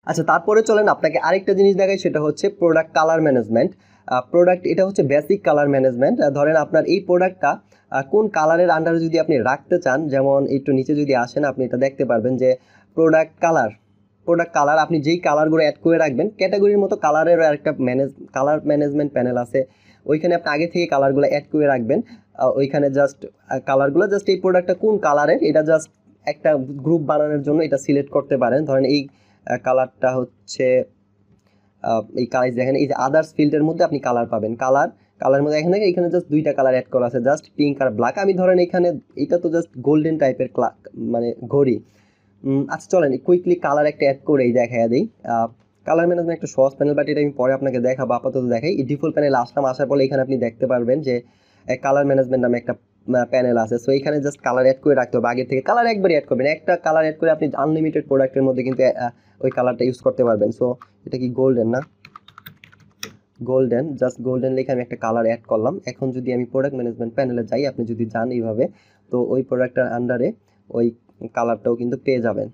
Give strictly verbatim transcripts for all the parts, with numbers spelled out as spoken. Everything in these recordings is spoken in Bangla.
আচ্ছা, তারপরে চলেন আপনাকে আরেকটা জিনিস দেখাই, সেটা হচ্ছে প্রোডাক্ট কালার ম্যানেজমেন্ট। প্রোডাক্ট এটা হচ্ছে বেসিক কালার ম্যানেজমেন্ট। ধরেন আপনার এই প্রোডাক্টটা কোন কালারের আন্ডারে যদি আপনি রাখতে চান, যেমন একটু নিচে যদি আসেন আপনি এটা দেখতে পারবেন যে প্রোডাক্ট কালার প্রোডাক্ট কালার আপনি যেই কালারগুলো অ্যাড করে রাখবেন, ক্যাটাগরির মতো কালারেরও একটা ম্যানেজ কালার ম্যানেজমেন্ট প্যানেল আছে, ওইখানে আপনি আগে থেকে কালারগুলো অ্যাড করে রাখবেন। ওইখানে জাস্ট কালারগুলো জাস্ট এই প্রোডাক্টটা কোন কালারের এটা জাস্ট একটা গ্রুপ বানানোর জন্য এটা সিলেক্ট করতে পারেন। ধরেন এই কালারটা হচ্ছে এই কালার, দেখেন এই যে আদার্স ফিল্ডের মধ্যে আপনি কালার পাবেন, কালার কালারের মধ্যে এখানে এখানে জাস্ট দুইটা কালার অ্যাড করা আছে, জাস্ট পিঙ্ক আর ব্ল্যাক। আমি ধরেন এখানে এটা তো জাস্ট গোল্ডেন টাইপের মানে ঘড়ি। আচ্ছা চলেন কুইকলি কালার একটা অ্যাড করেই দেখা দিই। কালার ম্যানেজমেন্ট একটা সহজ প্যানেল, বাট এটা আমি পরে আপনাকে দেখাবো, আপাতত দেখাই। এই ডিফল্ট প্যানেল আসলাম, আসার পরে এখানে আপনি দেখতে পারবেন যে কালার ম্যানেজমেন্ট নামে একটা প্যানেল আছে। সো এখানে জাস্ট কালার অ্যাড করে রাখতে হবে, আগের থেকে কালার একবারই অ্যাড করবেন। একটা কালার অ্যাড করে আপনি আনলিমিটেড প্রোডাক্টের মধ্যে কিন্তু ওই কালারটা ইউজ করতে পারবেন। সো এটা কি গোল্ডেন না, গোল্ডেন, জাস্ট গোল্ডেন লিখে আমি একটা কালার অ্যাড করলাম। এখন যদি আমি প্রোডাক্ট ম্যানেজমেন্ট প্যানেলে যাই, আপনি যদি যান এইভাবে, তো ওই প্রোডাক্টের আন্ডারে ওই কালারটাও কিন্তু পেয়ে যাবেন।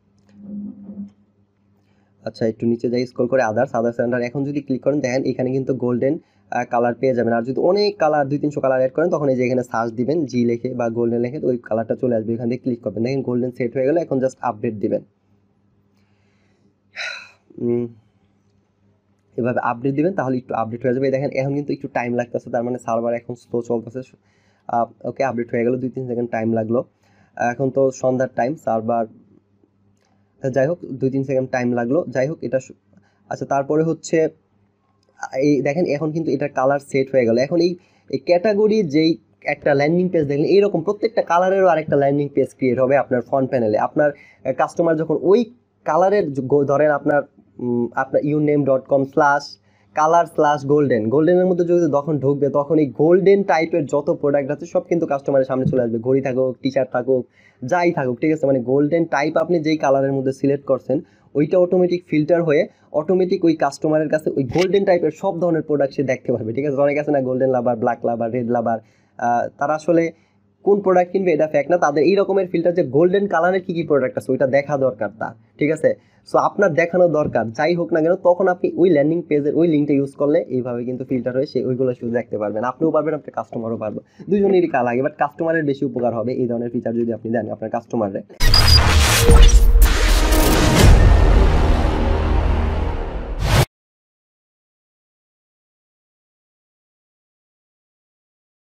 আচ্ছা একটু নিচে যাই, স্ক্রল করে আদার্স আদার্স আন্ডার এখন যদি ক্লিক করেন, দেখেন এখানে কিন্তু গোল্ডেন কালার পেয়ে যাবেন। আর যদি অনেক কালার দুই তিনশো কালার অ্যাড করেন, তখন এই যে এখানে সার্চ দিবেন জি লিখে বা গোল্ডেন লিখে, ওই কালারটা চলে আসবে, এখান থেকে ক্লিক করবেন, দেখেন গোল্ডেন সেট হয়ে গেল। এখন জাস্ট আপডেট দিবেন, এভাবে আপডেট দিবেন, তাহলে একটু আপডেট হয়ে যাবে। দেখেন এখন কিন্তু একটু টাইম লাগতেছে, তার মানে সার্ভার এখন স্লো চলতেছে। ওকে আপডেট হয়ে গেল, দুই তিন সেকেন্ড টাইম লাগলো। এখন তো সন্ধ্যার টাইম, সার্ভার যাই হোক দুই তিন সেকেন্ড টাইম লাগলো, যাই হোক এটা। আচ্ছা তারপরে হচ্ছে এই দেখেন এখন কিন্তু এটার কালার সেট হয়ে গেল। এখন এই এই ক্যাটাগরি যেই একটা ল্যান্ডিং পেজ দেখলেন, এইরকম প্রত্যেকটা কালারেরও আরেকটা ল্যান্ডিং পেজ ক্রিয়েট হবে আপনার ফ্রন্ট প্যানেলে। আপনার কাস্টমার যখন ওই কালারের ধরেন আপনার আপনার ইউনেম dot com slash colour slash golden গোল্ডেনের মধ্যে যদি যখন ঢুকবে, তখন এই গোল্ডেন টাইপের যত প্রোডাক্ট আছে সব কিন্তু কাস্টমারের সামনে চলে আসবে, ঘড়ি থাকুক, টি শার্ট থাকুক, যাই থাকুক, ঠিক আছে। মানে গোল্ডেন টাইপ আপনি যেই কালারের মধ্যে সিলেক্ট করছেন, ওইটা অটোমেটিক ফিল্টার হয়ে অটোমেটিক ওই কাস্টমারের কাছে ওই গোল্ডেন টাইপের সব ধরনের প্রোডাক্ট সে দেখতে পারবে, ঠিক আছে। অনেক আছে না golden lover, black lover, red lover, তারা আসলে কোন প্রোডাক্ট কিনবে এটা ফ্যাক্ট না, তাদের এই রকমের ফিল্টার যে গোল্ডেন কালারের কী কী প্রোডাক্ট আছে ওইটা দেখা দরকার তার, ঠিক আছে। সো আপনার দেখানো দরকার যাই হোক না কেন, তখন আপনি ওই ল্যান্ডিং পেজের ওই লিঙ্কটা ইউজ করলে এইভাবে কিন্তু ফিল্টার হয়ে সে ওইগুলো শুধু দেখতে পারবেন, আপনিও পারবেন, আপনার কাস্টমারও পারবে, দুজনেরই কাজ লাগে। বাট কাস্টমারের বেশি উপকার হবে এই ধরনের ফিচার যদি আপনি দেন আপনার কাস্টমারে।